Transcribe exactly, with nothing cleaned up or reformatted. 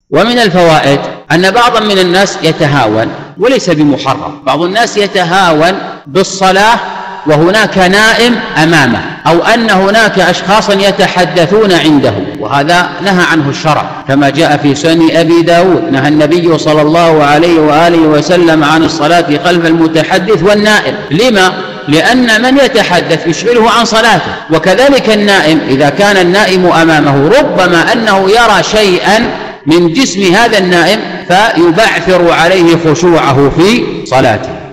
ومن الفوائد أن بعضا من الناس يتهاون، وليس بمحرم، بعض الناس يتهاون بالصلاة وهناك نائم أمامه، أو أن هناك أشخاصا يتحدثون عنده، وهذا نهى عنه الشرع كما جاء في سنن أبي داود، نهى النبي صلى الله عليه وآله وسلم عن الصلاة خلف المتحدث والنائم. لما؟ لأن من يتحدث يشغله عن صلاته، وكذلك النائم إذا كان النائم أمامه ربما أنه يرى شيئا من جسم هذا النائم فيبعثر عليه خشوعه في صلاته.